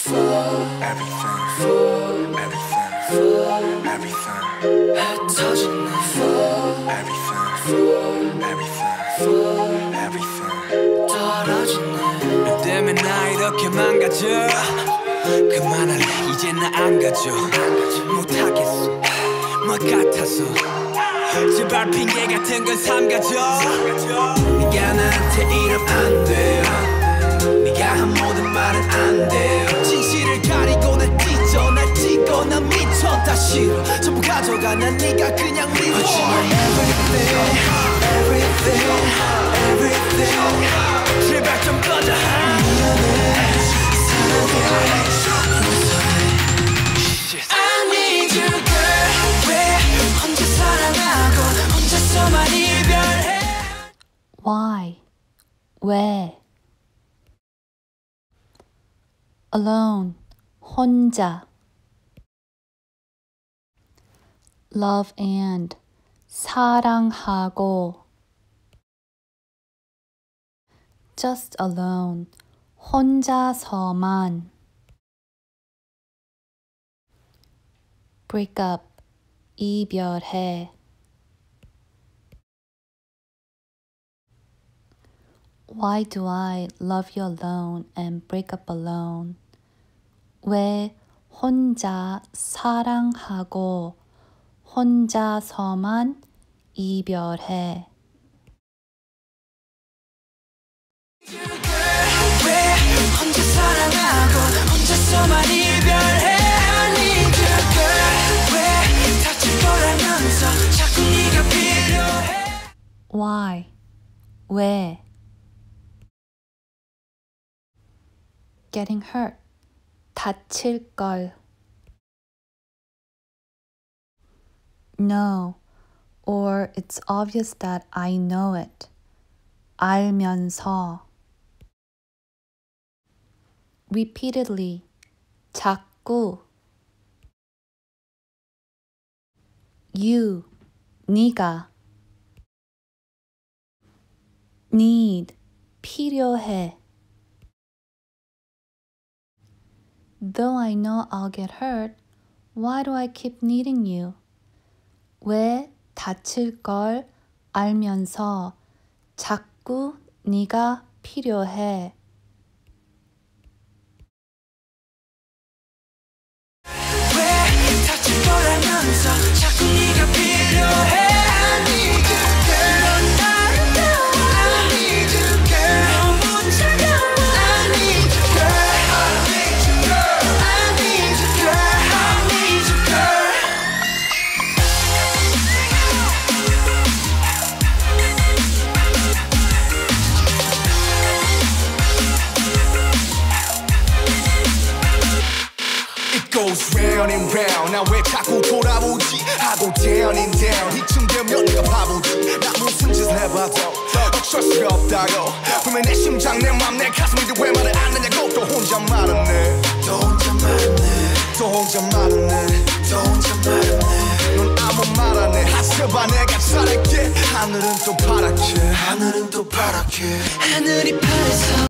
흩어지네 떨어지네 너 때문에 나 이렇게 망가져 그만할래 이제 나 안 가져 못하겠어 뭐 같아서 제발 핑계 같은 건 삼가져 네가 나한테 이러면 안 돼요 네가 한 모든 말은 안 돼요 진실을 가리고 날 찢어 날 찢고 난 미쳐 다 싫어 전부 가져가 난 네가 그냥 미워 Everything Everything Everything 제발 좀 꺼져 미안해 사랑해 I need you girl 왜 혼자 사랑하고 혼자서만 이별해 Why? 왜? Alone, 혼자. Love and, 사랑하고. Just alone, 혼자서만. breakup, 이별해. Why do I love you alone and break up alone? 왜 혼자 사랑하고 혼자서만 이별해? 왜 혼자 사랑하고 혼자서만 이별해? I need you girl 왜 다칠 거라면서 자꾸 네가 필요해? Why? 왜? Getting hurt. 다칠 걸. No, or it's obvious that I know it. 알면서. Repeatedly. 자꾸. You. 네가. Need. 필요해. Though I know I'll get hurt, why do I keep needing you? 왜 다칠 걸 알면서 자꾸 네가 필요해? 왜 다칠 거라면서 자꾸 네가 필요해? I need you girl 넌 아름다워 I need you girl 너무 차가워 I need you girl I need you girl I need you girl I need you girl It goes round and round 나 왜 자꾸 돌아오지 하고 down and down 이쯤 되면 내가 바보지 나 무슨 짓을 해봐도 어쩔 수가 없다고 분명히 내 심장 내 맘 내 가슴인데 왜 말을 안 하냐고 또 혼자 말하네 또 혼자 말하네 또 혼자 말하네 또 혼자 말하네 넌 아무 말 안 해 하셔봐 내가 잘할게 하늘은 또 파랗게 하늘은 또 파랗게 하늘이 파래서